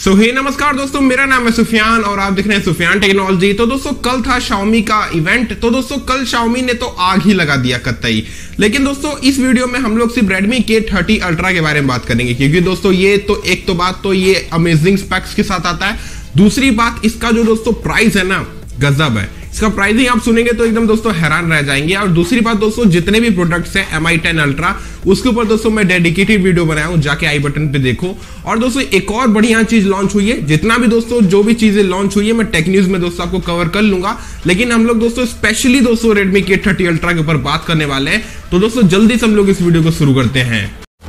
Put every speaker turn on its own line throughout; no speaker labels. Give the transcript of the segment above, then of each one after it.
नमस्कार दोस्तों, मेरा नाम है सुफियान और आप देख रहे हैं सुफियान टेक्नोलॉजी। तो दोस्तों कल था Xiaomi का इवेंट। तो दोस्तों कल Xiaomi ने तो आग ही लगा दिया कतई। लेकिन दोस्तों इस वीडियो में हम लोग सिर्फ Redmi K30 Ultra के बारे में बात करेंगे, क्योंकि दोस्तों ये तो एक तो बात तो ये अमेजिंग स्पेक्स के साथ आता है। दूसरी बात इसका जो दोस्तों प्राइस है ना, गजब है। इसका प्राइसिंग आप सुनेंगे तो एकदम दोस्तों हैरान रह जाएंगे। और दूसरी बात दोस्तों, जितने भी प्रोडक्ट्स हैं Mi 10 Ultra, उसके ऊपर दोस्तों मैं डेडिकेटेड वीडियो बनाया हूं, जाके आई बटन पे देखो। और दोस्तों एक और बढ़िया चीज लॉन्च हुई है। जितना भी दोस्तों जो भी चीजें लॉन्च हुई है मैं टेक न्यूज में दोस्तों आपको कवर कर लूंगा, लेकिन हम लोग दोस्तों स्पेशली दोस्तों Redmi K30 Ultra के ऊपर बात करने वाले हैं। तो दोस्तों जल्दी से हम लोग इस वीडियो को शुरू करते हैं।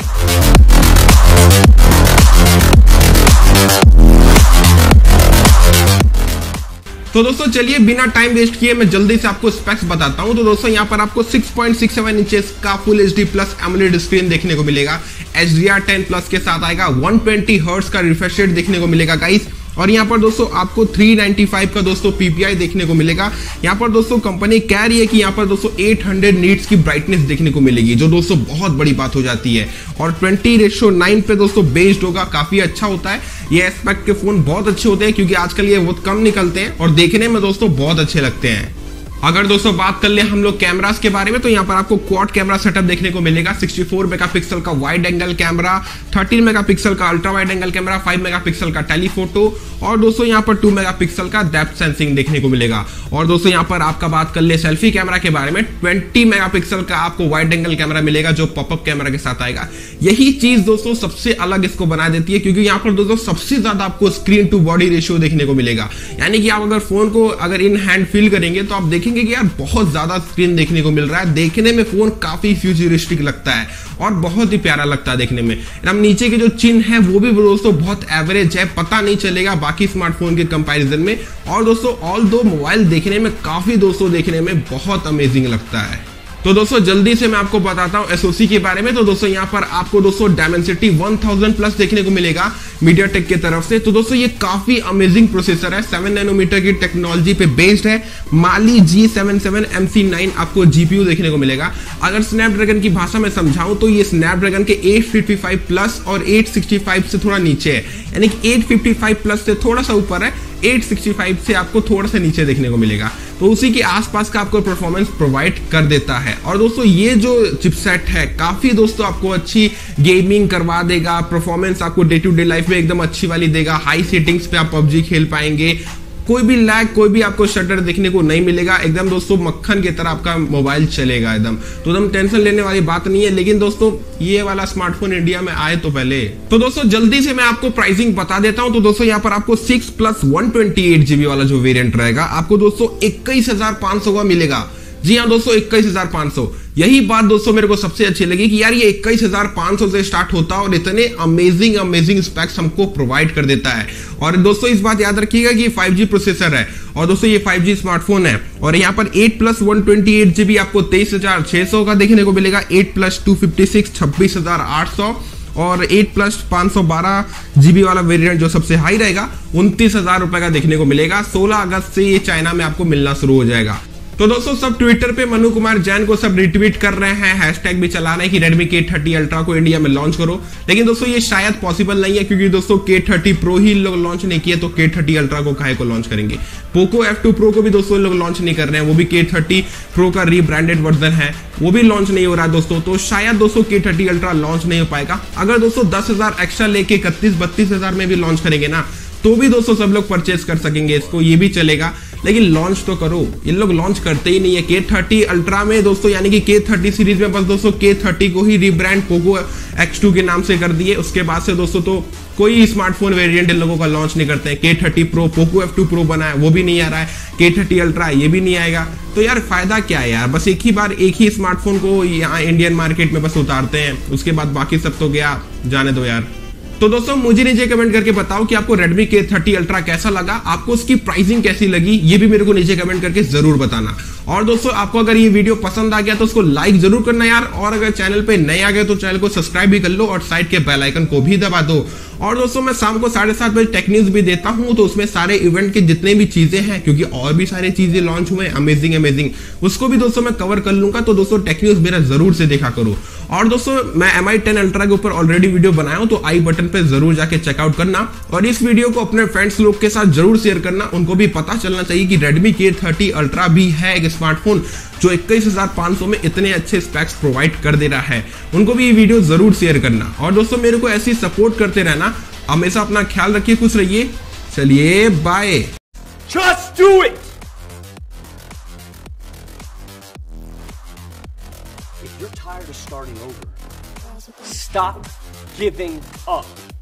तो दोस्तों चलिए बिना टाइम वेस्ट किए मैं जल्दी से आपको स्पेक्स बताता हूं। तो दोस्तों यहाँ पर आपको 6.67 इंचेस का full HD plus AMOLED screen देखने को मिलेगा। HDR10 प्लस के साथ आएगा। 120 हर्ट्ज का रिफ्रेश रेट देखने को मिलेगा गाइस। और यहाँ पर दोस्तों आपको 395 का दोस्तों PPI देखने को मिलेगा। यहाँ पर दोस्तों कंपनी कह रही है कि यहाँ पर दोस्तों 800 नीट्स की ब्राइटनेस देखने को मिलेगी, जो दोस्तों बहुत बड़ी बात हो जाती है। और 20:9 पे दोस्तों बेस्ड होगा, काफी अच्छा होता है। ये एस्पेक्ट के फोन बहुत अच्छे होते हैं, क्योंकि आजकल ये बहुत कम निकलते हैं और देखने में दोस्तों बहुत अच्छे लगते हैं। अगर दोस्तों बात कर ले हम लोग कैमरास के बारे में, तो यहाँ पर आपको क्वाड कैमरा सेटअप देखने को मिलेगा। 64 मेगापिक्सल का वाइड एंगल कैमरा, 13 मेगापिक्सल का ultra wide angle camera, 5 megapixel का टेलीफोटो, और दोस्तों यहाँ पर 2 मेगापिक्सल का डेप्थ सेंसिंग देखने को मिलेगा। और दोस्तों यहाँ पर आपका बात कर ले सेल्फी कैमरा के बारे में, 20 मेगापिक्सल का आपको वाइड एंगल कैमरा मिलेगा, जो पॉपअप कैमरा के साथ आएगा। यही चीज दोस्तों सबसे अलग इसको बना देती है, क्योंकि यहाँ पर दोस्तों सबसे ज्यादा आपको स्क्रीन टू बॉडी रेशियो देखने को मिलेगा। यानी कि आप अगर फोन को अगर इन हैंड फील करेंगे तो आप देखेंगे कि यार बहुत ज्यादा स्क्रीन देखने को मिल रहा है। देखने में फोन काफी फ्यूचरिस्टिक लगता है और बहुत ही प्यारा लगता है देखने में। हम नीचे के जो चिन्ह है वो भी दोस्तों बहुत एवरेज है, पता नहीं चलेगा बाकी स्मार्टफोन के कंपैरिजन में। और दोस्तों ऑल दो मोबाइल देखने में काफी दोस्तों देखने में बहुत अमेजिंग लगता है। तो दोस्तों जल्दी से मैं आपको बताता हूं SoC के बारे में। तो दोस्तों यहाँ पर आपको दोस्तों Dimensity 1000 प्लस देखने को मिलेगा MediaTek की तरफ से। तो दोस्तों ये काफी अमेजिंग प्रोसेसर है, 7 नैनोमीटर की टेक्नोलॉजी पे बेस्ड है। Mali G77 MC9 आपको GPU देखने को मिलेगा। अगर स्नैपड्रैगन की भाषा में समझाऊं तो ये स्नैपड्रैगन के 855 प्लस और 865 से थोड़ा नीचे है, यानी कि 855 प्लस से थोड़ा सा ऊपर है, 865 से आपको थोड़ा सा नीचे देखने को मिलेगा। तो उसी के आसपास का आपको परफॉर्मेंस प्रोवाइड कर देता है। और दोस्तों ये जो चिपसेट है काफी दोस्तों आपको अच्छी गेमिंग करवा देगा। परफॉर्मेंस आपको डे टू डे लाइफ में एकदम अच्छी वाली देगा। हाई सेटिंग्स पे आप PUBG खेल पाएंगे। कोई भी लैग, कोई भी आपको शटर देखने को नहीं मिलेगा। एकदम दोस्तों मक्खन की तरह आपका मोबाइल चलेगा एकदम। तो एकदम टेंशन लेने वाली बात नहीं है। लेकिन दोस्तों ये वाला स्मार्टफोन इंडिया में आए तो पहले। तो दोस्तों जल्दी से मैं आपको प्राइसिंग बता देता हूं। तो दोस्तों यहाँ पर आपको 6 प्लस 128 GB वाला जो वेरिएंट रहेगा आपको दोस्तों 21,500 का मिलेगा। जी हाँ दोस्तों 21,500। यही बात दोस्तों मेरे को सबसे अच्छी लगी कि यार ये 21,500 से स्टार्ट होता है और इतने अमेजिंग स्पेक्स हमको प्रोवाइड कर देता है। और दोस्तों इस बात याद रखिएगा कि 5G प्रोसेसर है और दोस्तों ये 5G स्मार्टफोन है। और यहाँ पर 8 प्लस 128 GB आपको 23,600 का देखने को मिलेगा। 8 प्लस 256 26,800 और 8 प्लस 512 GB वाला वेरिएंट जो सबसे हाई रहेगा 29,000 रुपए का देखने को मिलेगा। 16 अगस्त से ये चाइना में आपको मिलना शुरू हो जाएगा। तो दोस्तों सब ट्विटर पे मनु कुमार जैन को सब रिट्वीट कर रहे हैं, हैशटैग भी चला रहे हैं कि Redmi K30 Ultra को इंडिया में लॉन्च करो। लेकिन दोस्तों ये शायद पॉसिबल नहीं है, क्योंकि दोस्तों K30 Pro ही लोग लॉन्च नहीं किए, तो K30 Ultra को काहे को लॉन्च करेंगे। Poco F2 Pro को भी दोस्तों लोग लॉन्च नहीं कर रहे हैं, वो भी K30 Pro का रीब्रांडेड वर्जन है, वो भी लॉन्च नहीं हो रहा है दोस्तों। तो शायद दोस्तों K30 Ultra लॉन्च नहीं हो पाएगा। अगर दोस्तों 10,000 एक्स्ट्रा लेके 31-32,000 में भी लॉन्च करेंगे ना, तो भी दोस्तों सब लोग परचेस कर सकेंगे इसको, ये भी चलेगा। लेकिन लॉन्च तो करो, ये लोग लॉन्च करते ही नहीं है। K30 Ultra में दोस्तों यानी कि K30 सीरीज में बस दोस्तों K30 को ही रीब्रांड Poco X2 के नाम से कर दिए। उसके बाद से दोस्तों तो कोई स्मार्टफोन वेरिएंट इन लोगों का लॉन्च नहीं करते हैं। K30 Pro, Poco F2 Pro बना है, वो भी नहीं आ रहा है। K30 Ultra ये भी नहीं आएगा। तो यार फायदा क्या है यार, बस एक ही बार एक ही स्मार्टफोन को यहाँ इंडियन मार्केट में बस उतारते हैं, उसके बाद बाकी सब तो गया, जाने दो यार। तो दोस्तों मुझे नीचे कमेंट करके बताओ कि आपको Redmi K30 Ultra कैसा लगा, आपको उसकी प्राइसिंग कैसी लगी, ये भी मेरे को नीचे कमेंट करके जरूर बताना। और दोस्तों आपको अगर ये वीडियो पसंद आ गया तो उसको लाइक जरूर करना यार। और अगर चैनल पे नए आ गए तो चैनल को सब्सक्राइब भी कर लो और साइड के बेल आइकन को भी दबा दो। और दोस्तों मैं शाम को 7:30 बजे टेक न्यूज भी देता हूं, तो उसमें सारे इवेंट के जितने भी चीजें हैं, क्योंकि और भी सारी चीजें लॉन्च हुए अमेजिंग, उसको भी दोस्तों मैं कवर कर लूंगा। तो दोस्तों टेक न्यूज मेरा जरूर से देखा करो। और दोस्तों मैं Mi 10 Ultra के ऊपर ऑलरेडी वीडियो बनाया हूं, तो आई बटन पे जरूर जाके चेकआउट करना और इस वीडियो को अपने फ्रेंड्स लोग के साथ जरूर शेयर करना। उनको भी पता चलना चाहिए कि Redmi K30 Ultra भी है एक स्मार्टफोन जो 21,500 में इतने अच्छे स्पेक्स प्रोवाइड कर दे रहा है। उनको भी ये वीडियो जरूर शेयर करना। और दोस्तों मेरे को ऐसी सपोर्ट करते रहना, हमेशा अपना ख्याल रखिए, खुश रहिए। चलिए bye.
Just do it! If you're tired of starting over, stop giving up.